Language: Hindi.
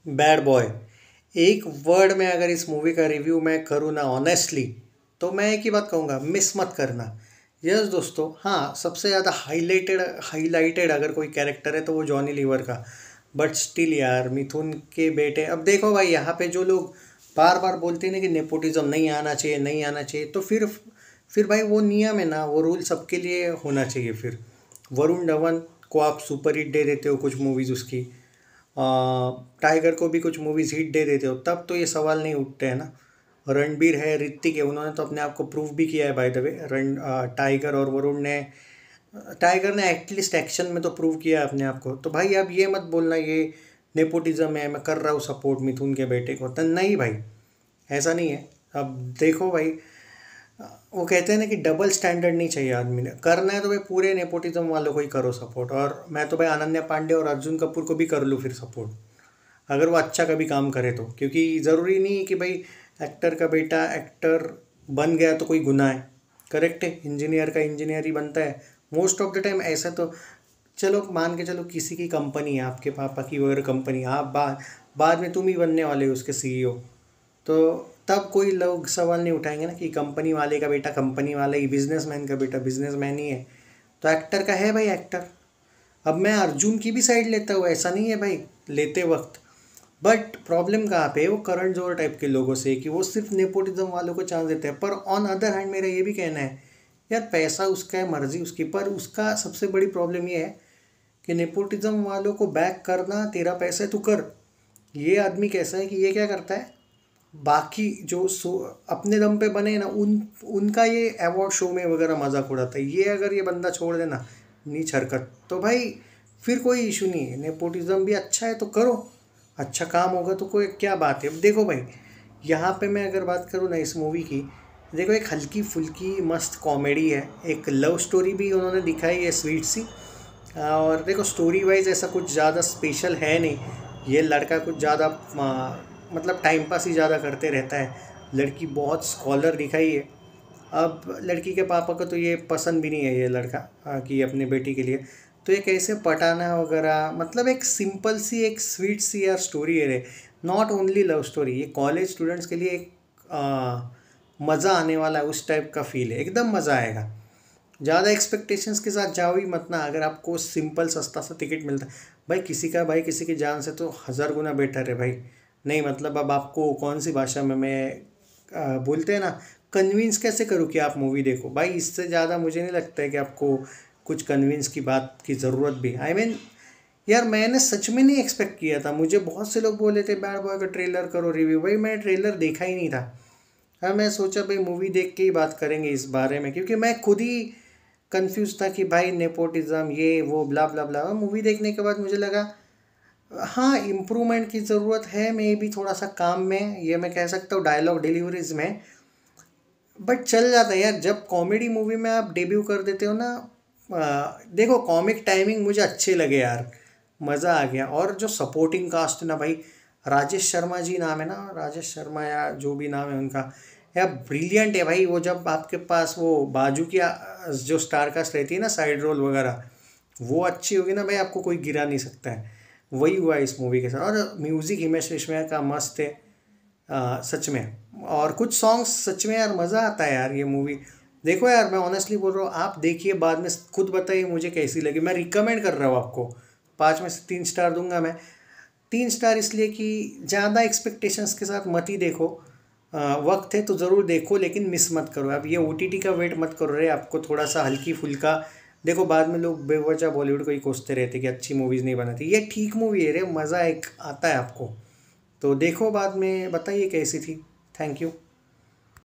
Bad boy. एक वर्ड में अगर इस मूवी का रिव्यू मैं करूँ ना ऑनेस्टली, तो मैं एक ही बात कहूँगा, मिस मत करना। यस दोस्तों, हाँ, सबसे ज़्यादा हाईलाइटेड हाईलाइटेड अगर कोई कैरेक्टर है तो वो जॉनी लीवर का। बट स्टिल यार, मिथुन के बेटे, अब देखो भाई, यहाँ पे जो लोग बार बार बोलते हैं ना कि नेपोटिज्म नहीं आना चाहिए, नहीं आना चाहिए, तो फिर भाई वो नियम है ना, वो रूल सबके लिए होना चाहिए। फिर वरुण धवन को आप सुपर हिट दे देते हो कुछ मूवीज़ उसकी, टाइगर को भी कुछ मूवीज हिट दे देते हो, तब तो ये सवाल नहीं उठते हैं ना। रणबीर है, ऋतिक है, उन्होंने तो अपने आप को प्रूव भी किया है बाय द वे। टाइगर और वरुण ने, टाइगर ने एटलीस्ट एक्शन में तो प्रूव किया है अपने आप को। तो भाई अब ये मत बोलना ये नेपोटिज्म है, मैं कर रहा हूँ सपोर्ट मिथुन के बेटे को, तो नहीं भाई, ऐसा नहीं है। अब देखो भाई, वो कहते हैं ना कि डबल स्टैंडर्ड नहीं चाहिए आदमी ने, करना है तो भाई पूरे नेपोटिज्म वालों को ही करो सपोर्ट। और मैं तो भाई अनन्या पांडे और अर्जुन कपूर को भी कर लूँ फिर सपोर्ट, अगर वो अच्छा कभी काम करे तो। क्योंकि ज़रूरी नहीं है कि भाई एक्टर का बेटा एक्टर बन गया तो कोई गुनाह है। करेक्ट है, इंजीनियर का इंजीनियर ही बनता है मोस्ट ऑफ द टाइम। ऐसा तो चलो मान के चलो, किसी की कंपनी है, आपके पापा की वगैरह कंपनी, आप बाद में तुम ही बनने वाले हो उसके सीईओ, तो तब कोई लोग सवाल नहीं उठाएंगे ना कि कंपनी वाले का बेटा कंपनी वाला ही, बिजनेसमैन का बेटा बिजनेसमैन ही है। तो एक्टर का है भाई एक्टर। अब मैं अर्जुन की भी साइड लेता हूँ, ऐसा नहीं है भाई लेते वक्त। बट प्रॉब्लम कहाँ पे है, वो करण जोहर टाइप के लोगों से, कि वो सिर्फ नेपोटिज्म वालों को चांस देते हैं। पर ऑन अदर हैंड मेरा ये भी कहना है, यार पैसा उसका है, मर्जी उसकी, पर उसका सबसे बड़ी प्रॉब्लम ये है कि नेपोटिज्म वालों को बैक करना, तेरा पैसा है तू कर। ये आदमी कैसा है कि ये क्या करता है, बाकी जो अपने दम पे बने ना, उनका ये अवार्ड शो में वगैरह मजाक उड़ाता है। ये अगर ये बंदा छोड़ देना नीच हरकत, तो भाई फिर कोई इशू नहीं है। नेपोटिज्म भी अच्छा है तो करो, अच्छा काम होगा तो कोई क्या बात है। अब देखो भाई, यहाँ पे मैं अगर बात करूँ ना इस मूवी की, देखो एक हल्की फुल्की मस्त कॉमेडी है, एक लव स्टोरी भी उन्होंने दिखाई है स्वीट सी। और देखो स्टोरी वाइज ऐसा कुछ ज़्यादा स्पेशल है नहीं। ये लड़का कुछ ज़्यादा मतलब टाइम पास ही ज़्यादा करते रहता है, लड़की बहुत स्कॉलर दिखाई है। अब लड़की के पापा को तो ये पसंद भी नहीं है ये लड़का, कि अपने बेटी के लिए, तो ये कैसे पटाना वगैरह, मतलब एक सिंपल सी एक स्वीट सी यार स्टोरी है रे। नॉट ओनली लव स्टोरी, ये कॉलेज स्टूडेंट्स के लिए एक मज़ा आने वाला है, उस टाइप का फील है, एकदम मज़ा आएगा। ज़्यादा एक्सपेक्टेशंस के साथ जाओ ही मत ना, अगर आपको सिंपल सस्ता सा टिकट मिलता है, भाई किसी की जान से तो हज़ार गुना बेटर है भाई। नहीं मतलब अब आपको कौन सी भाषा में मैं बोलते हैं ना, कन्विंस कैसे करूँ कि आप मूवी देखो भाई, इससे ज़्यादा मुझे नहीं लगता है कि आपको कुछ कन्विंस की बात की ज़रूरत भी, आई मीन यार मैंने सच में नहीं एक्सपेक्ट किया था। मुझे बहुत से लोग बोले थे बैड बॉय का ट्रेलर करो रिव्यू, भाई मैं ट्रेलर देखा ही नहीं था। हाँ, मैं सोचा भाई मूवी देख के ही बात करेंगे इस बारे में, क्योंकि मैं खुद ही कंफ्यूज था कि भाई नेपोटिज्म ये वो ब्ला ब्ला ब्ला। मूवी देखने के बाद मुझे लगा हाँ, इम्प्रूवमेंट की ज़रूरत है, मे भी थोड़ा सा काम में, ये मैं कह सकता हूँ डायलॉग डिलीवरीज में। बट चल जाता है यार, जब कॉमेडी मूवी में आप डेब्यू कर देते हो ना। देखो कॉमिक टाइमिंग मुझे अच्छे लगे यार, मज़ा आ गया। और जो सपोर्टिंग कास्ट है ना भाई, राजेश शर्मा जी नाम है ना, राजेश शर्मा या जो भी नाम है उनका, यार ब्रिलियंट है भाई। वो जब आपके पास वो बाजू की जो स्टार कास्ट रहती है ना, साइड रोल वगैरह, वो अच्छी होगी ना भाई, आपको कोई गिरा नहीं सकता है। वही हुआ है इस मूवी के साथ। और म्यूज़िक हिमेश रेशमिया का मस्त है, सच में। और कुछ सॉन्ग्स सच में यार मज़ा आता है यार ये मूवी। देखो यार, मैं ऑनेस्टली बोल रहा हूँ, आप देखिए, बाद में खुद बताइए मुझे कैसी लगी। मैं रिकमेंड कर रहा हूँ आपको, 5 में से 3 स्टार दूंगा मैं। 3 स्टार इसलिए कि ज़्यादा एक्सपेक्टेशंस के साथ मत ही देखो। वक्त है तो ज़रूर देखो, लेकिन मिस मत करो। अब ये ओटीटी का वेट मत करो रे, आपको थोड़ा सा हल्की फुल्का देखो। बाद में लोग बेवजह बॉलीवुड को ही कोसते रहते कि अच्छी मूवीज़ नहीं बनाती। ये ठीक मूवी है रे, मज़ा एक आता है आपको, तो देखो, बाद में बताइए कैसी थी। Thank you.